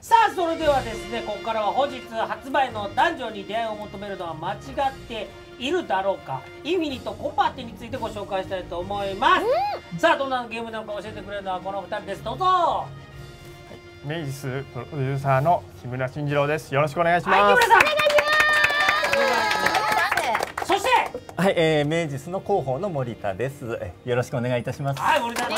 さあそれではですね、ここからは本日発売のダンジョンに出会いを求めるのは間違っているだろうか、インフィニットコンバッテについてご紹介したいと思います。さあどんなゲームなのか教えてくれるのはこの2人です。どうぞ。 メイジスプロデューサーの木村慎次郎です。よろしくお願いします。 はい、木村さん。そしてはい、メイジスの広報の森田です。よろしくお願いいたします。 はい、森田さん。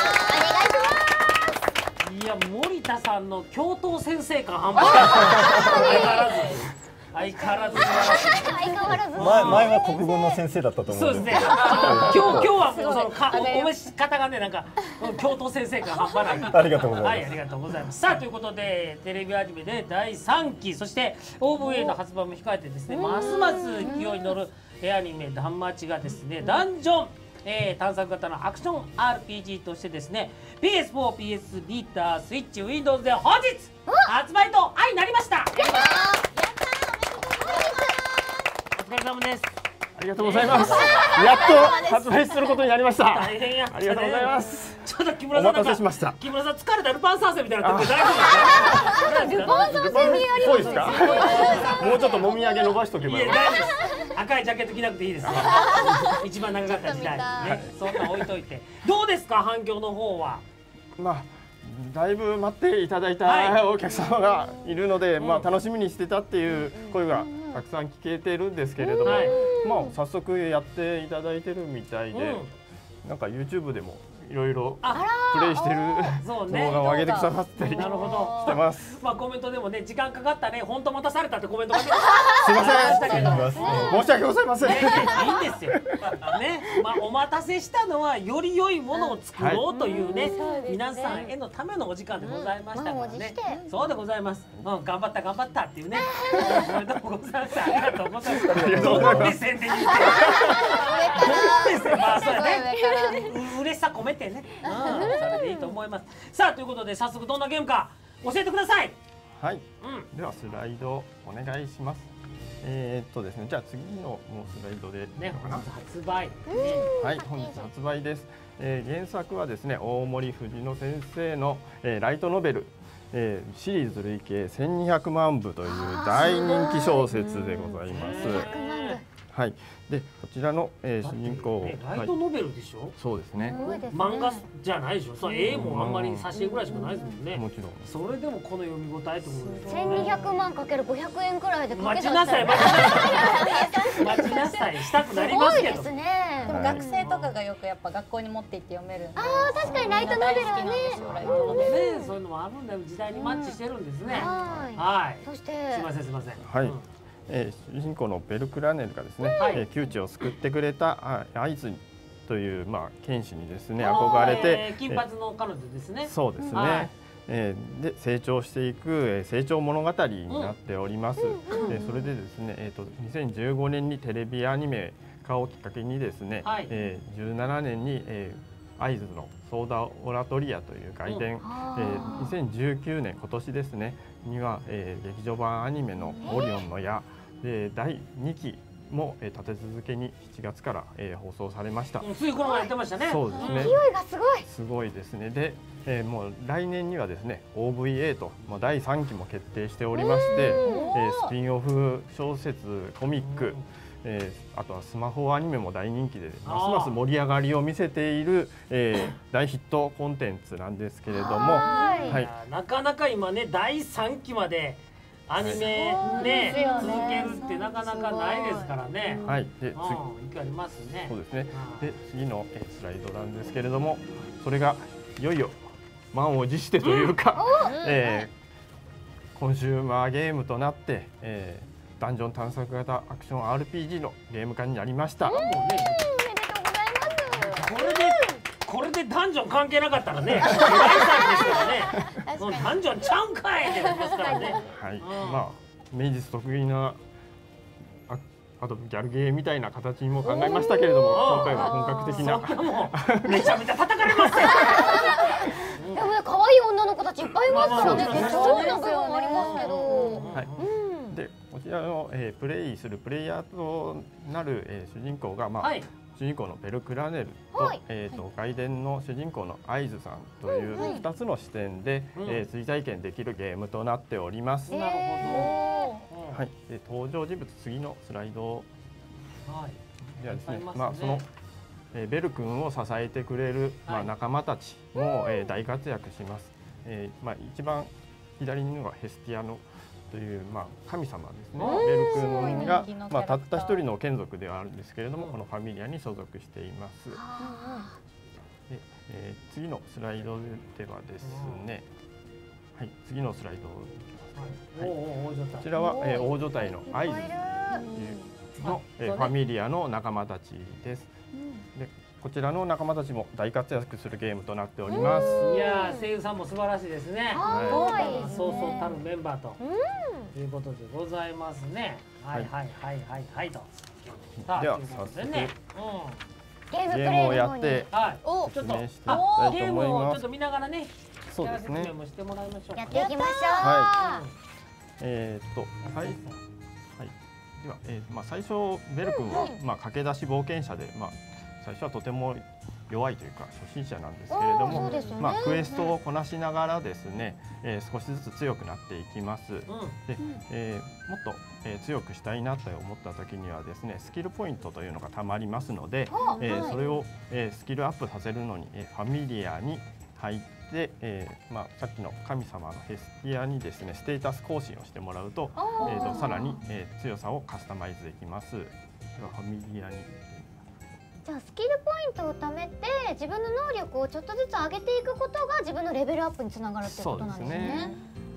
いや、森田さんの教頭先生感半端ない。相変わらず。 前は国語の先生だったと思うんです。 そうですね。今日はもうそのお召し方がね、なんか教頭先生感半端ない。 ありがとうございます。 はい、ありがとうございます。さあということでテレビアニメで第3期、そして OVA の発売も控えてですね、ますます勢いに乗るアニメダンマチがですね、ダンジョン探索型のアクション RPG としてですね PS4、PS ビータ、スイッチ、Windows で本日発売と相なりました。お疲れ様です。 ありがとうございます。やっと発売することになりました。 大変やったね。 ありがとうございます。 ちょっと木村さん、 お待たせしました。 木村さん疲れたルパン三世みたいになってて大丈夫ですか？ ルパン三世にやりそうですか。もうちょっともみあげ伸ばしとけばよかった。 大丈夫です。赤いジャケット着なくていいです。一番長かった時代ね、そんな置いといてどうですか、反響の方は。 まあだいぶ待っていただいたお客様がいるので、まあ楽しみにしてたっていう声がたくさん聞けてるんですけれども、まあ早速やっていただいてるみたいで、なんか YouTube でもいろいろプレイしてる動画を上げてくださったりしてます。 まあコメントでもね、時間かかったね、本当待たされたってコメントが出てすいません、申し訳ございません。いいんですよね。まあお待たせしたのはより良いものを作ろうというね、皆さんへのためのお時間でございましたからね。そうでございます。頑張った頑張ったっていうね、おめでとうございます。ありがとうございます。どの目線で言って、どの目線、まあそうやね、嬉しさ込めてね、それでいいと思います。さあということで早速どんなゲームか教えてください。 はい、ではスライドお願いします。ですね、じゃあ次のもうスライドでいいのかな。 発売。 はい、本日発売です。原作はですね、大森藤野先生のライトノベル、シリーズ累計1200万部という大人気小説でございます。はい、でこちらの主人公、 ライトノベルでしょ。 そうですね。 漫画じゃないでしょ。その絵もあんまり挿絵ぐらいしかないですもんね。 もちろん。 それでもこの読み応えと思うんですよ。 1200万かける500円くらいで待ちなさい、待ちなさい、したくなりますけど。 すごいですね。 でも学生とかがよくやっぱ学校に持って行って読めるんで。 ああ、確かにライトノベルはね。 そういうのもあるんだよ。時代にマッチしてるんですね。 はい。そしてすみませんすみません。 はい。主人公のベルクラネルがですね、窮地を救ってくれた会津という剣士にですね憧れて、 金髪の彼女ですね。 そうですね。で成長していく成長物語になっております。それでですね、2015年にテレビアニメ化をきっかけにですね、17年に会津のソーダオラトリアという外伝、2019年今年ですねには劇場版アニメのオリオンの矢で第2期も立て続けに7月から放送されました。 ついこの前やってましたね。 そうですね。 勢いがすごい。 すごいですね。で、もう来年にはですね OVA と第3期も決定しておりまして、スピンオフ小説、コミック、あとはスマホアニメも大人気でますます盛り上がりを見せている、大ヒットコンテンツなんですけれども、 なかなか今ね第3期までアニメね続けるってなかなかないですからね。 はい。で、 次ありますね。 そうですね。で、次のスライドなんですけれども、それがいよいよ満を持してというか、コンシューマーゲームとなって、ダンジョン探索型アクション RPG のゲーム化になりました。 おめでとうございます。 これでダンジョン関係なかったらね、大惨事ですからね。もうダンジョンちゃうんかいってなりますからね。 はい。まあ名実得意なあとギャルゲーみたいな形にも考えましたけれども、今回は本格的な。 めちゃめちゃ叩かれますよ。 でもね、可愛い女の子たちいっぱいいますからね。そうな部分もありますけど。 はい。でこちらのプレイするプレイヤーとなる主人公が主主人公のベルクラネルと、外伝の主人公のアイズさんという2つの視点で、追体験できるゲームとなっております。 なるほど。はい。登場人物、次のスライドではですね、そのベル君を支えてくれる、仲間たちも、大活躍します。一番左にいるのがヘスティアノという、神様ですね。ベル君が、たった一人の眷属ではあるんですけれども、このファミリアに所属しています。で次のスライドではですね、はい、次のスライドこちらは大所帯のアイズのファミリアの仲間たちです。でこちらの仲間たちも大活躍するゲームとなっております。 いや声優さんも素晴らしいですね。そうそうたるメンバーということでございますね。はいはいはいはいはいと。 では早速ゲームをやって説明していきたいと思います。 ゲームをちょっと見ながらね、 そうですね。 やっていきましょう。はい。 はい。では、最初ベル君は駆け出し冒険者で、最初はとても弱いというか初心者なんですけれども、クエストをこなしながらですね、少しずつ強くなっていきます。で、もっと強くしたいなと思った時にはですね、スキルポイントというのがたまりますので、それをスキルアップさせるのにファミリアに入ってさっきの神様のヘスティアにですねステータス更新をしてもらうと、さらに強さをカスタマイズできます。ではファミリアに。 じゃあスキルポイントを貯めて自分の能力をちょっとずつ上げていくことが自分のレベルアップにつながるってことなんですね。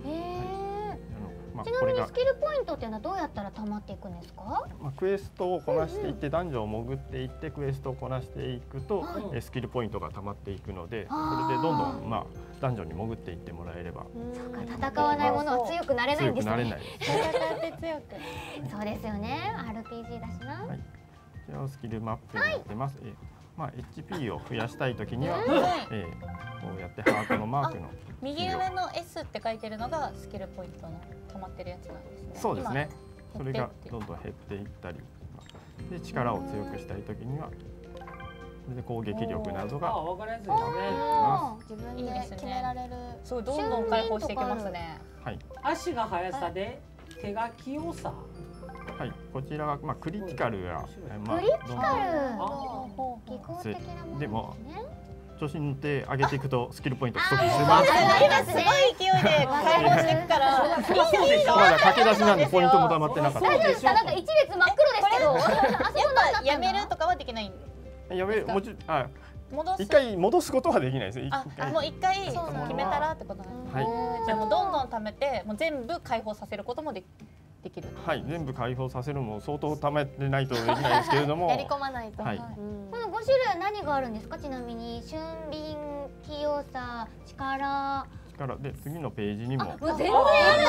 ちなみにスキルポイントっていうのはどうやったら貯まっていくんですか？ クエストをこなしていってダンジョンを潜っていってクエストをこなしていくと、スキルポイントが貯まっていくので、それでどんどんダンジョンに潜っていってもらえれば。 そうか、戦わないものは強くなれないんですね。 戦って強く。 そうですよね。RPG だしな。 こちらをスキルマップになってます。HP を増やしたいときには、こうやってハートのマークの右上の S って書いてるのがスキルポイントの溜まってるやつなんですね。 そうですね。それがどんどん減っていったり、で力を強くしたいときには、で攻撃力などが分かりやすいですね。 自分で決められる。そうどんどん解放していきますね。 はい。 足が速さで手が器用さ。 はい、こちらはクリティカルやクリティカル技巧的なものでも調子に乗って上げていくとスキルポイント不足します。 すごい勢いで解放していくから。 まだ駆け出しなんでポイントも溜まってなかった。 大丈夫ですか？なんか一列真っ黒ですけど。 やっぱやめるとかはできない。 やめるもちろん一回戻すことはできないです。 もう一回決めたらってことなんですね。じゃあもうどんどん貯めてもう全部解放させることもできる。 はい、全部解放させるのも相当貯めてないとできないですけれども。 やり込まないと。 この5種類は何があるんですか？ちなみに俊敏、器用さ、力で次のページにも。 全然あるんだ。いっぱい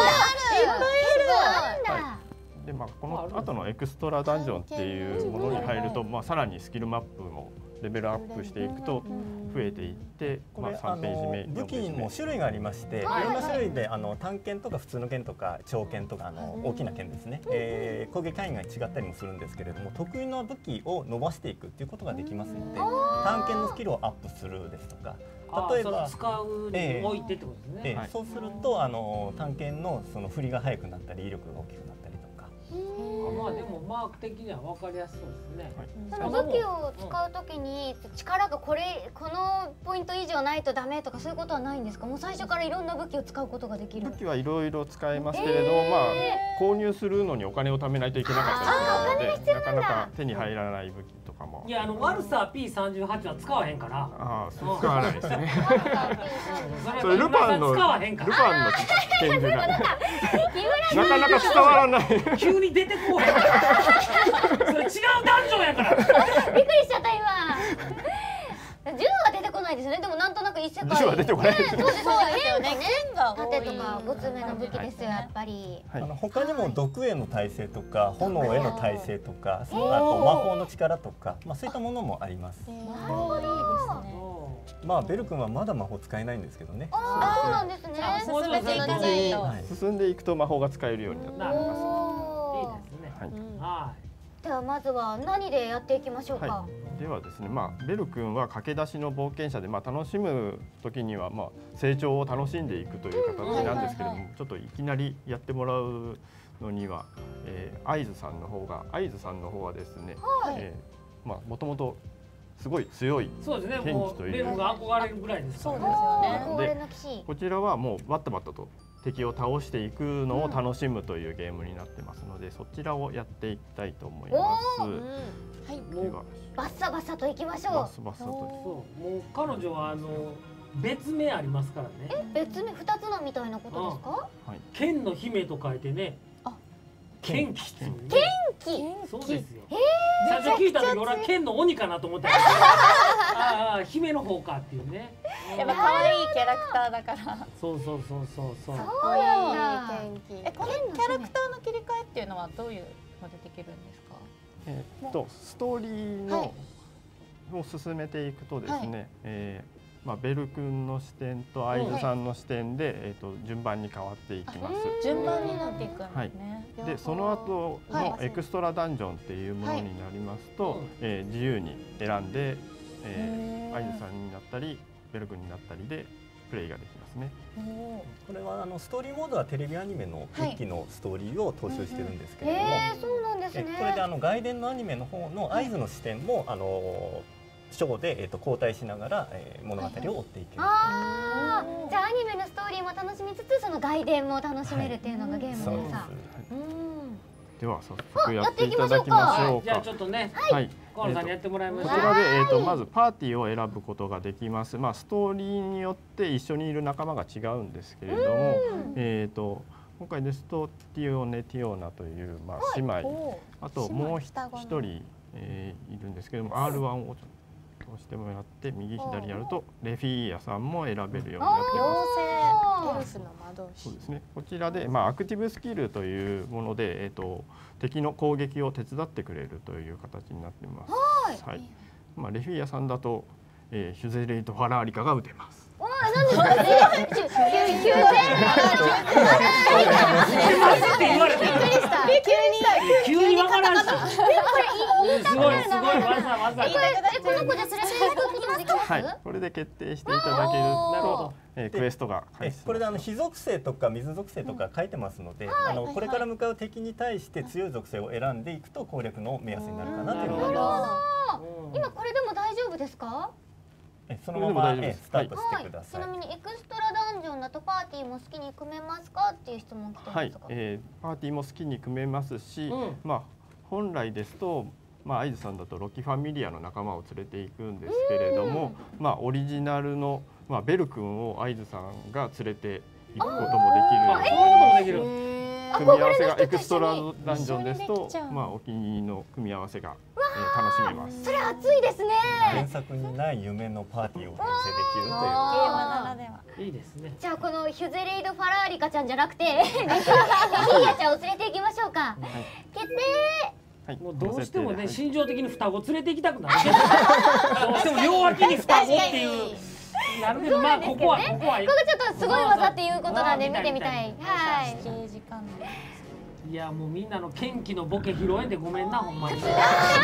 あるんだ。 でこの後のエクストラダンジョンっていうものに入ると、さらにスキルマップもレベルアップしていくと増えていって、3ページ目武器にも種類がありまして、いろんな種類で単剣とか普通の剣とか長剣とか大きな剣ですね、攻撃範囲が違ったりもするんですけれども、得意な武器を伸ばしていくっていうことができますので、単剣のスキルをアップするですとか、例えば使うに置いてってことですね。 そうすると単剣のその振りが速くなったり威力が大きくなったりとか。 でもマーク的には分かりやすそうですね。 武器を使うときに力がこのポイント以上ないとダメとかそういうことはないんですか？もう最初からいろんな武器を使うことができる。 武器はいろいろ使えますけれども、購入するのにお金を貯めないといけなかったりするので、なかなか手に入らない武器とかも。 いやワルサー P38 は使わへんから。 使わないですね。 それルパンの剣でなかなか伝わらない。 急に出てこうへん。それ違うダンジョンやから。 びっくりしちゃった今。銃は出てこないですね。でもなんとなく異世界。 銃は出てこないですね。 そうですよね。剣が盾とか5つ目の武器ですよやっぱり。 他にも毒への耐性とか炎への耐性とか、あと魔法の力とか、そういったものもあります。 なるほど。 ベル君はまだ魔法使えないんですけどね。 そうなんですね。 進んでいくと魔法が使えるようになっています。 いいですね。 ではまずは何でやっていきましょうか。 ではですね、ベル君は駆け出しの冒険者で、楽しむ時には成長を楽しんでいくという形なんですけれども、ちょっといきなりやってもらうのには、会津さんの方はですね、もともとすごい強いそうですね、 剣もう士というベルが憧れるぐらいですから。 憧れの騎士。 こちらはもうバッタバッタと敵を倒していくのを楽しむというゲームになってますので、そちらをやっていきたいと思います。 はい、 ではバッサバサといきましょう。 バッサバサと。 そう、もう彼女は別名ありますからね。 別名2つのみたいなことですか？ はい。 剣の姫と書いてね。剣気っていうね。 剣気。 そうですよ。最初聞いた時俺は剣の鬼かなと思ったけど、ああ姫の方かっていうね。 やっぱ可愛いキャラクターだから。 そうそう。 そうなんだ。 このキャラクターの切り替えっていうのはどういうのでできるんですか？ ストーリーのを進めていくとですね、ベル君の視点と会津さんの視点で、順番に変わっていきます。 順番になっていくんですね。 でその後のエクストラダンジョンっていうものになりますと、自由に選んで、会津さんになったりベル君になったりでプレイができますね。 これはストーリーモードはテレビアニメの1期のストーリーを踏襲してるんですけれども、 そうなんですね。 これで外伝のアニメの方の会津の視点もショーで交代しながら物語を追っていける。じゃあアニメのストーリーも楽しみつつその外伝も楽しめるっていうのがゲームの良さ。 では早速やっていただきましょうか。 じゃあちょっとね、河野さんにやってもらいましょう。 こちらでまずパーティーを選ぶことができます。ストーリーによって一緒にいる仲間が違うんですけれども、今回ですとティオネ・ティオナという姉妹、あともう一人いるんですけれども、R1 を押してもらって右左やるとレフィーヤさんも選べるようになってます。そうですね。こちらでアクティブスキルというもので敵の攻撃を手伝ってくれるという形になっています。はい。レフィーヤさんだとヒュゼレイト・ファラーリカが打てます。 なんで急にわからんし。すごいわざ。 この子で連れて行くこともできます？ はい。これで決定していただけるとクエストが開始します。 これで火属性とか水属性とか書いてますので、これから向かう敵に対して強い属性を選んでいくと攻略の目安になるかなというのがあります。 今これでも大丈夫ですか？ そのままスタートしてください。 ちなみにエクストラダンジョンだとパーティーも好きに組めますかっていう質問来てますか？ パーティーも好きに組めますし、本来ですと会津さんだとロキファミリアの仲間を連れていくんですけれども、オリジナルのベル君を会津さんが連れていくこともできる。組み合わせがエクストラダンジョンですと、お気に入りの組み合わせが楽しめます。 それ熱いですね。 原作にない夢のパーティーを編成できるというゲームならでは。 いいですね。 じゃあこのヒュゼレイド・ファラーリカちゃんじゃなくてレフィーヤちゃんを連れて行きましょうか。決定。 もうどうしてもね、心情的に双子連れて行きたくなるけど、どうしても両脇に双子っていう。なるけど、ここはちょっとすごい技っていうことなんで見てみたい。はい。 いやもうみんなの元気のボケ拾えんでごめんなほんまに。こ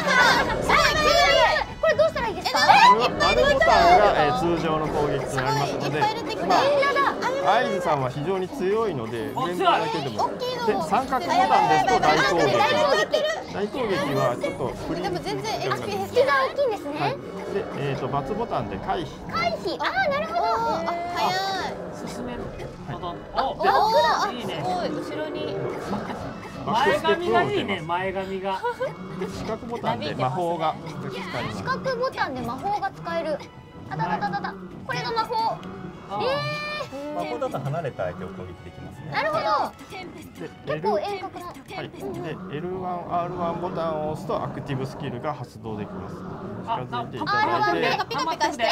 れどうしたらいいですか？ 丸ボタンが通常の攻撃となりますので、会津さんは非常に強いので連打だけでも。で三角ボタンですと大攻撃。大攻撃はちょっと振りにくい。 隙が大きいんですね。 で×ボタンで回避。 なるほど。早い。 進める。 いいね。後ろに。 前髪がいいね、前髪が。 四角ボタンで魔法が使えます。 四角ボタンで魔法が使える。これが魔法。 魔法だと離れた相手を攻撃できますね。 なるほど。結構遠隔の。 で L1、R1 ボタンを押すとアクティブスキルが発動できます。近づいていただいて。 ピカピカしてる。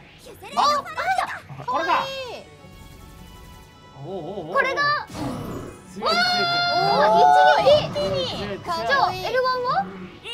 これか。 これが。 強い。 一気に。じゃあ L1 は？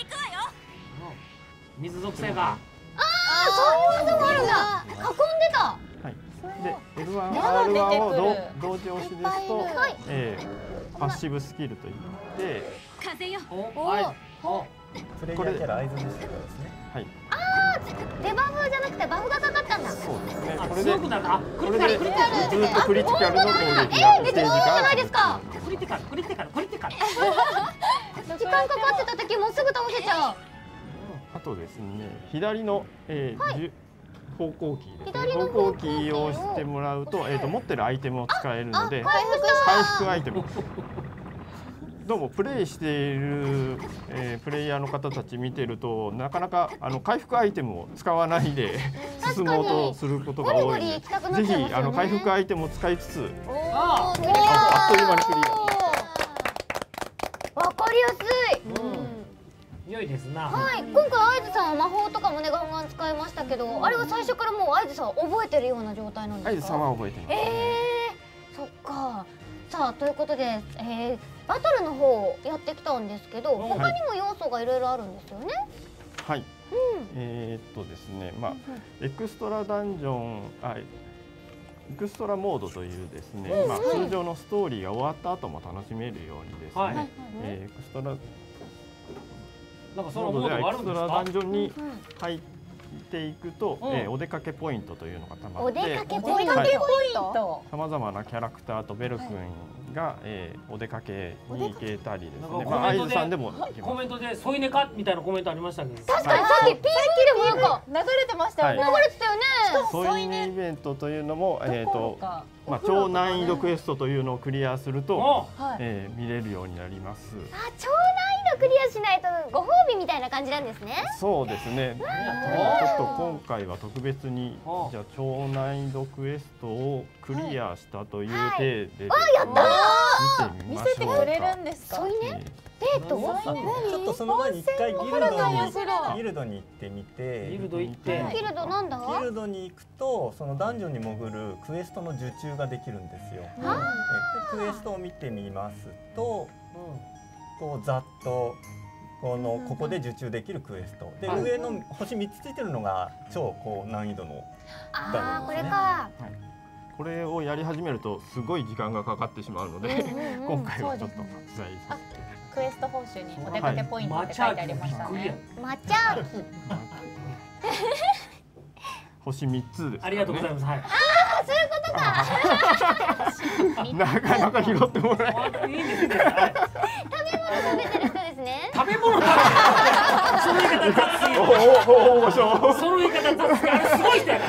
水属性が。 そういう技もあるんだ。囲んでた。 で L1、R1 を同時押しですと、パッシブスキルといってプレイヤーキャラ会津の人ですね。 デバフじゃなくてバフがかかったんだ。 そうですね。 これで強くなった。 これでずっとクリティカルの攻撃がステージが。 めっちゃ強いじゃないですか。 クリティカル。 時間かかってた時もうすぐ倒せちゃう。 あとですね、左の方向キーですね。方向キーを押してもらうと、持ってるアイテムを使えるので、回復アイテム。どうもプレイしている、プレイヤーの方たち見てるとなかなか回復アイテムを使わないで進もうとすることが多いので、ぜひ回復アイテムを使いつつあっという間にクリア。わかりやすい。 良いですな。 はい、今回会津さんは魔法とかもねガンガン使いましたけど、あれは最初からもう会津さんは覚えてるような状態なんですか？ 会津さんは覚えてます。 そっか。さあということで、バトルの方をやってきたんですけど、他にも要素がいろいろあるんですよね。 はい。ですね、まあエクストラダンジョン、エクストラモードというですね、まあ通常のストーリーが終わった後も楽しめるようにですね、エクストラなんかそのモードがあるんですか？ エクストラダンジョンに入っていくと、お出かけポイントというのがたまって、 お出かけポイント。 さまざまなキャラクターとベル君がお出かけに行けたりですね。 まあ会津さんでもコメントで添い寝かみたいなコメントありましたけど。 確かにさっき PV でもなんか流れてましたよね。 流れてたよね。 添い寝イベントというのもまあ超難易度クエストというのをクリアすると見れるようになります。 超難易度クリアしないとご褒美みたいな感じなんですね。 そうですね。ちょっと今回は特別にじゃあ超難易度クエストをクリアしたという体で見せてくれるんですか？ 添い寝？デート？ ちょっとその前に一回ギルドに行ってみて。 ギルド行って。 ギルドなんだ？ ギルドに行くとそのダンジョンに潜るクエストの受注ができるんですよ。でクエストを見てみますと、こうざっとここで受注できるクエストで、上の星3つついてるのが超高難易度のダンジョンですね。 これか。 これをやり始めるとすごい時間がかかってしまうので、今回はちょっと割愛させて。 クエスト報酬にお出かけポイントって書いてありましたね。 マチャーキ。 星3つです。 ありがとうございます。はい。 そういうことか。 なかなか拾ってもらえない。 いいですね。 食べてる人ですね。 食べ物だ。その言い方雑すぎる。その言い方雑すぎる。すごい人やから。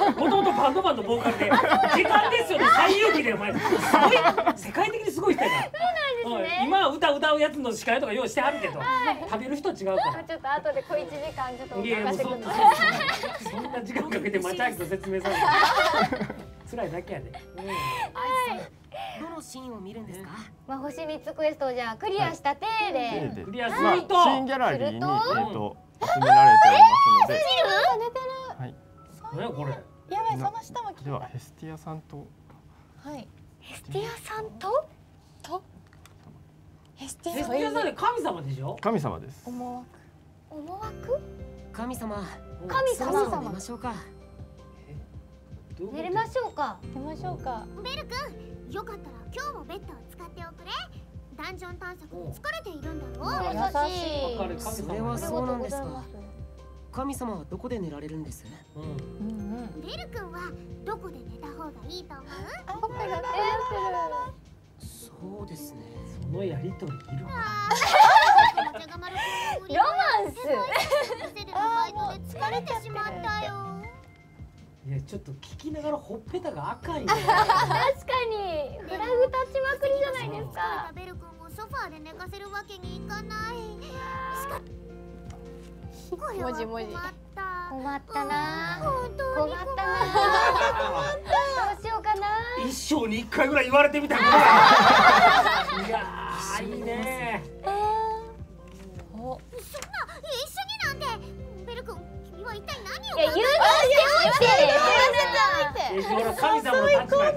もともとバンドマンのボーカルで時間ですよね。最有機でお前すごい世界的にすごい人やから。 そうなんですね。 今歌うやつの司会とか用意してあるけど、食べる人は違うから。 ちょっと後で小1時間ちょっとおいや任せください。 そんな時間かけてマチャーキと説明されて辛いだけやで。 どのシーンを見るんですか？ まあ星3つクエストをじゃあクリアした体でクリアすると新ギャラリーに集められておりますので。はい。 何これ？ やばい、その下も聞いた。 ではヘスティアさんと。 はい。 ヘスティアさんとヘスティアさんで神様でしょ？ 神様です。 思惑？ 神様。 神様。 寝ましょうか。 寝れましょうか。 寝ましょうか。 ベル君、よかったら今日もベッドを使っておくれ。ダンジョン探索に疲れているんだろう。 優しい。 それはそうなんですか。神様はどこで寝られるんです？ ベル君はどこで寝た方がいいと思う？ そうですね。 そのやりとりいる。 ロマンス。 疲れてしまったよ。 いやちょっと聞きながらほっぺたが赤いね。 確かにフラグ立ちまくりじゃないですか。 ベル君をソファーで寝かせるわけにいかない。これは困った困ったな。 本当に困ったな。どうしようかな。 一生に一回ぐらい言われてみたいな。いやーいいね。 そんな一緒になんて。ベル君、君は一体何を？ いや言う神様の立場やから。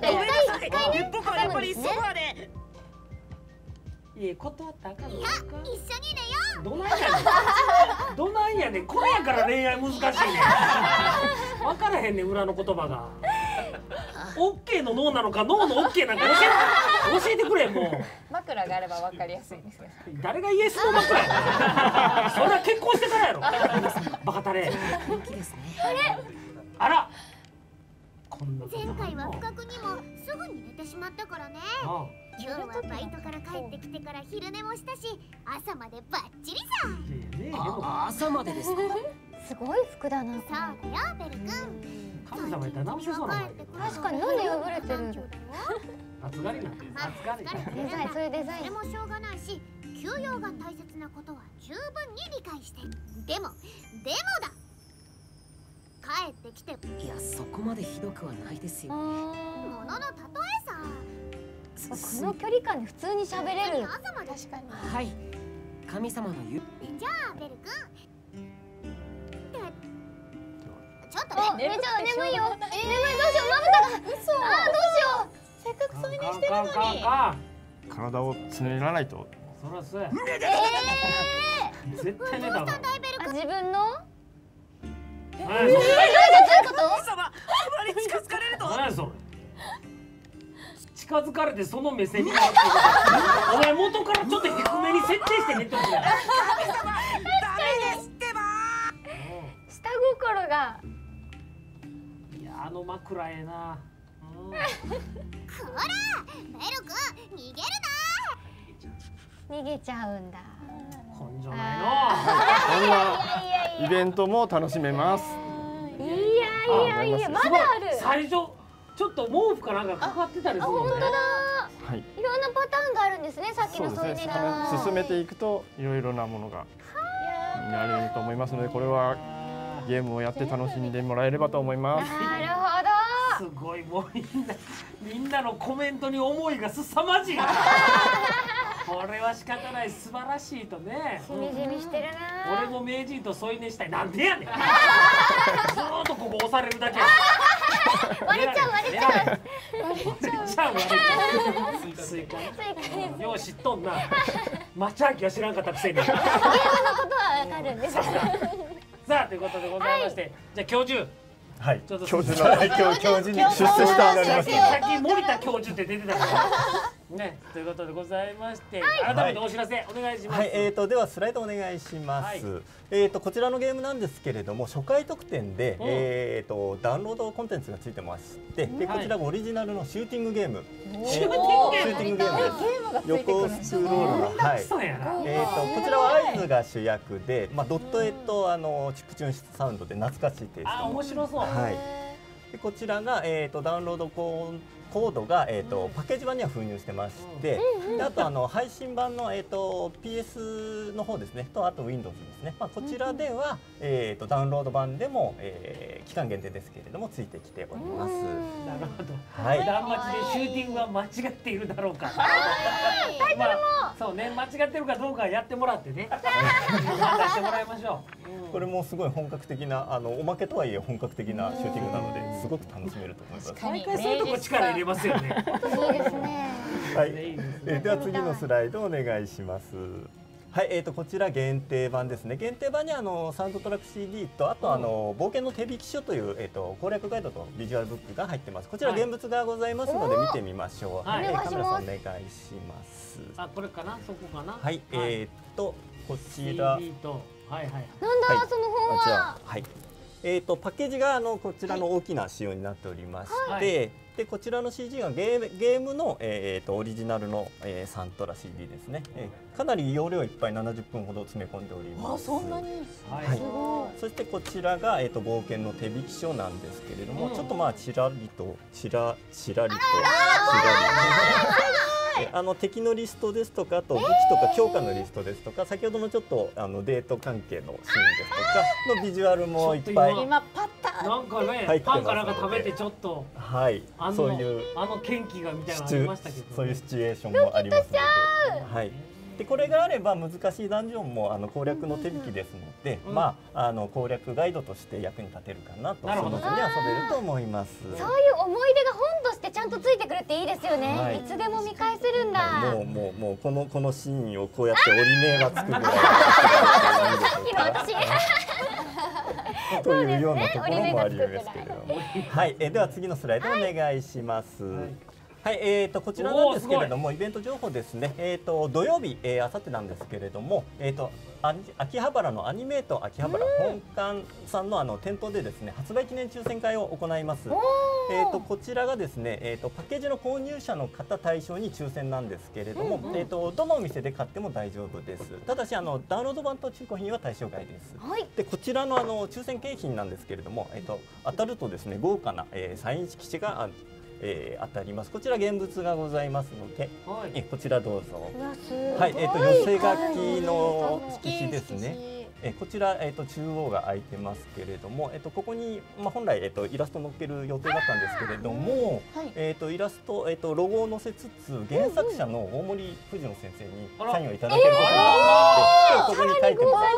僕はやっぱりソファーで。 いや断ったらあかんの。 いや、一緒に寝よう。 どないやねん。どないやねん。これやから恋愛難しいねん。分からへんねん裏の言葉が。オッケーのノーなのかノーのオッケーなんか教えてくれもう。 枕があればわかりやすいですね。 誰がイエスの枕や。それは結婚してからやろ。バカタレ。 人気ですね。 あら。 前回は不覚にもすぐに寝てしまったからね。今日はバイトから帰ってきてから昼寝もしたし、朝までバッチリさ。 朝までですか。 すごい服だな。 そうだよベル君。 神様やったら直せそうなの。 確かになんで破れてるの。 暑がりなんて。暑がり。 デザイン、そういうデザイン。 でもしょうがないし、休養が大切なことは十分に理解して。でもだ。帰ってきて。 いや、そこまでひどくはないですよ。 ものの例えさ。 この距離感で普通に喋れる。 朝まで。確かに。 はい。神様の言う。 じゃあベル君。ちょっとね。 眠いよ。眠いどうしよう。まぶたが。嘘。あーどうしよう。 せっかくそういうにしてるのに。 体をつねらないと。 そらそうや。絶対寝たわ。 自分の？ どういうこと？ 神様、あまり近づかれると。 何それ。近づかれてその目線になってる。お前元からちょっと低めに設定して寝てるじゃん。 神様、ダメですってば。 下心が。 いや、あの枕ええな。 こら、ベル君、逃げるな。逃げちゃうんだ。 根性ないの。 こんなイベントも楽しめます。 いや、まだある。 最初ちょっと毛布かなんかかかってたりするのね。 本当だ。 はい。 いろんなパターンがあるんですね。さっきのそういうネタ。 進めていくといろいろなものが見られると思いますので、これはゲームをやって楽しんでもらえればと思います。 なるほど。すごい、もうみんなのコメントに思いが凄まじい。これは仕方ない、素晴らしいとね。 しみじみしてるな。 俺も名人と添い寝したい。なんでやねん。ずーっとここ押されるだけ。 割れちゃう。 スイカ。よう知っとんな。マチャーキは知らんかったくせに。 ゲームのことはわかるんです。 さあ、ということでございまして、じゃあ教授。 はい。 ちょっと教授に出世したがりました。 さっき森田教授って出てたからね。ということでございまして、改めてお知らせお願いします。 はい、ではスライドお願いします。こちらのゲームなんですけれども、初回特典でダウンロードコンテンツがついてまして、でこちらがオリジナルのシューティングゲーム。シューティングゲームです。横スクロールのはい。こちらはアイズが主役で、ドット絵とチップチューンサウンドで懐かしいテイスト。 面白そう。 はい。でこちらがダウンロードコードがパッケージ版には封入してまして、であと配信版のPS の方ですねと、あと Windows ですね。こちらではダウンロード版でも期間限定ですけれどもついてきております。 なるほど。 はい。 断末でシューティングは間違っているだろうか。 タイトルもそうね、間違ってるかどうかやってもらってね。出してもらいましょう。 これもすごい本格的なおまけとはいえ本格的なシューティングなのですごく楽しめると思います。 毎回そういうとこ力入れますよね。 いいですね。 はい。では次のスライドお願いします。はい、こちら限定版ですね。限定版にサウンドトラック CD とあと冒険の手引き書という攻略ガイドとビジュアルブックが入ってます。こちら現物がございますので見てみましょう。はい、カメラさんお願いします。 あ、これかな、そこかな。 はい、こちら。 CD とはいはい。 なんだその本は。 はい。パッケージがこちらの大きな仕様になっておりまして、でこちらの CG がゲームのオリジナルのサントラ CD ですね。かなり容量いっぱい70分ほど詰め込んでおります。 そんなに。 はい。そしてこちらが冒険の手引き書なんですけれども、ちょっとちらりと。敵のリストですとか、あと武器とか強化のリストですとか、先ほどのちょっとデート関係のシーンですとかのビジュアルもいっぱい。 今パターン。 なんかね、パンかなんか食べてちょっと。 はい。そういう元気がみたいなのありましたけど。 そういうシチュエーションもありますので。はい。でこれがあれば難しいダンジョンも攻略の手引きですので、攻略ガイドとして役に立てるかなと、その時に遊べると思います。 そういう思い出が本としてちゃんとついてくるっていいですよね。いつでも見返せるんだ。 もうこのシーンをこうやって折り目がつくぐらい。 さっきの私。 というようなところもありますけれども。はい、では次のスライドお願いします。 はい、こちらなんですけれども、イベント情報ですね。土曜日、あさってなんですけれども、秋葉原のアニメート秋葉原本館さんの店頭でですね、発売記念抽選会を行います。こちらがですね、パッケージの購入者の方対象に抽選なんですけれども、どのお店で買っても大丈夫です。ただしダウンロード版と中古品は対象外です。でこちらの抽選景品なんですけれども、当たるとですね、豪華な、サイン色紙が当たります。こちら現物がございますので、こちらどうぞ。はい、寄せ書きの色紙ですね。こちら、中央が空いてますけれども、ここに、本来、イラスト載っける予定だったんですけれども、イラスト、ロゴを載せつつ原作者の大森藤野先生にサインをいただけることになって、ここに書いてます。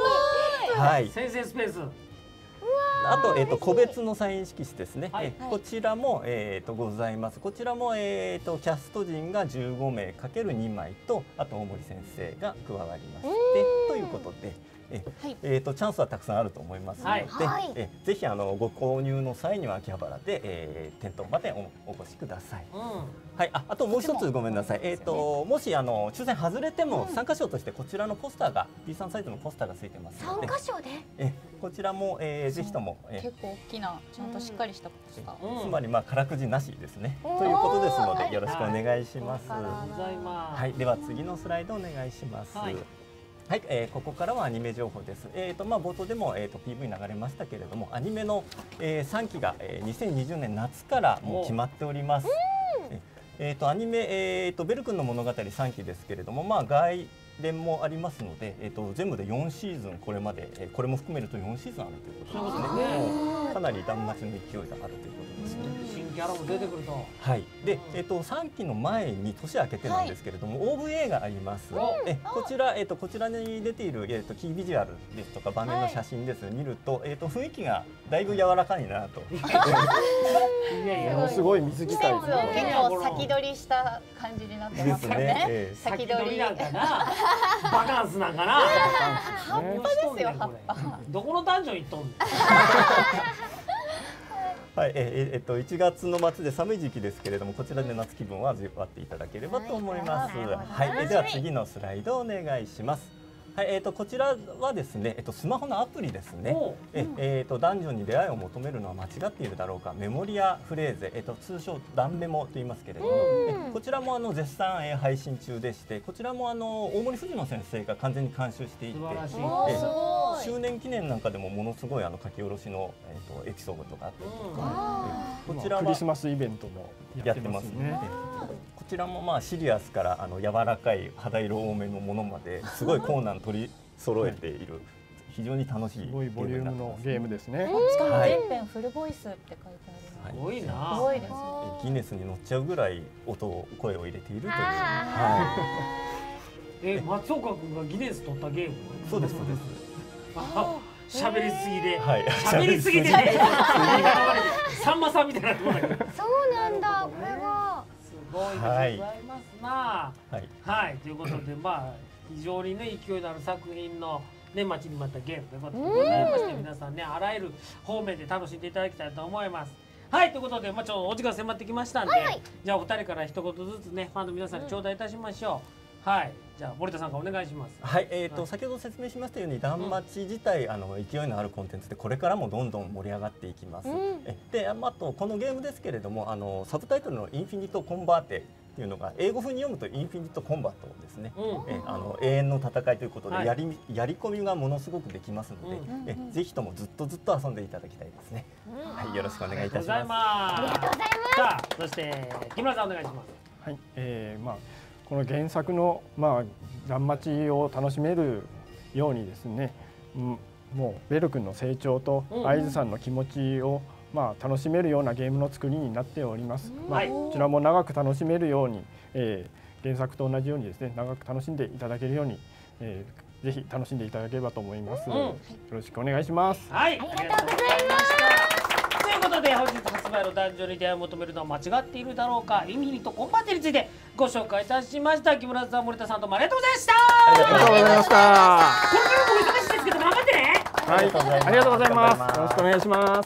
はい、 先生スペース。 あと、個別のサイン色紙ですね。こちらも、ございます。こちらも、キャスト陣が15名かける2枚と、あと大森先生が加わりまして、ということで。チャンスはたくさんあると思いますので、ぜひご購入の際には秋葉原で、店頭までお越しください。はい、あともう一つごめんなさい。もし抽選外れても参加賞としてこちらのポスターが B3 サイトのポスターがついてますので、 参加賞でこちらもぜひとも結構大きなちゃんとしっかりしたポスター。 つまり空くじなしですね。ということですのでよろしくお願いします。はい、では次のスライドお願いします。はい、ここからはアニメ情報です。冒頭でもPV 流れましたけれども、アニメの3期が2020年夏からもう決まっております。アニメベル君の物語3期ですけれども、外伝もありますので、全部で4シーズンこれまで、これも含めると4シーズンあるということですね。かなり断末の勢いがあるということですね。 新キャラも出てくると。 はい。で、3期の前に年明けてなんですけれども、OVA があります。こちらこちらに出ているキービジュアルですとか場面の写真です見ると、雰囲気がだいぶ柔らかいなと。 すごい水着たい。 結構先取りした感じになってますね。先取りなんかな。バカンスなんかな。 葉っぱですよ、葉っぱ。 どこのダンジョン行っとんの。 はい、1月の末で寒い時期ですけれども、こちらで夏気分を味わっていただければと思います。はい、では次のスライドお願いします。はい、こちらはですね、スマホのアプリですね。男女に出会いを求めるのは間違っているだろうか、メモリアフレーゼ、通称ダンメモと言いますけれども、こちらも絶賛配信中でして、こちらも大森藤野先生が完全に監修していて、周年記念なんかでもものすごい書き下ろしのエピソードとかあったりとか、 こちらはクリスマスイベントもやってますね。 こちらもシリアスから柔らかい肌色多めのものまですごいコーナー取り揃えている非常に楽しいすごいボリュームのゲームですね。 しかも全編フルボイスって書いてある。 すごいな。 すごいですね。 ギネスに乗っちゃうぐらい声を入れているという。 松岡君がギネス取ったゲーム。 そうですそうです。 喋りすぎで。 喋りすぎでね。さんまさんみたいなところだけど。 そうなんだ。これは。 すごいでございますな。はい、ということで非常にね勢いのある作品のね待ちに待ったゲームということでございまして、皆さんねあらゆる方面で楽しんでいただきたいと思います。はい、ということでちょっとお時間迫ってきましたんで、じゃあお二人から一言ずつねファンの皆さんに頂戴いたしましょう。はい、じゃあ森田さんからお願いします。 はい、先ほど説明しましたように断末自体勢いのあるコンテンツでこれからもどんどん盛り上がっていきます。で、あとこのゲームですけれどもサブタイトルのインフィニットコンバーテっていうのが英語風に読むとインフィニットコンバットですね。永遠の戦いということでやり込みがものすごくできますので、ぜひともずっと遊んでいただきたいですね。はい、よろしくお願いいたします。 ありがとうございます。 さあ、そして木村さんお願いします。 はい、この原作の断末を楽しめるようにですね、もうベル君の成長と会津さんの気持ちを楽しめるようなゲームの作りになっております。こちらも長く楽しめるように、原作と同じようにですね長く楽しんでいただけるように、ぜひ楽しんでいただければと思います。よろしくお願いします。 はい、ありがとうございました。 ということで本日発売の男女に出会いを求めるのは間違っているだろうかインフィニットコンバーテについてご紹介いたしました。木村さん、森田さんどうもありがとうございました。 ありがとうございました。 これからもお忙しいですけど頑張ってね。 はい、ありがとうございます。よろしくお願いします。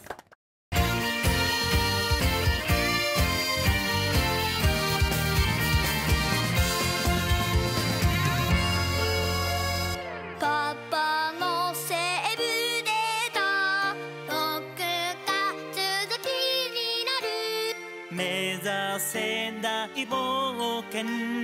大冒険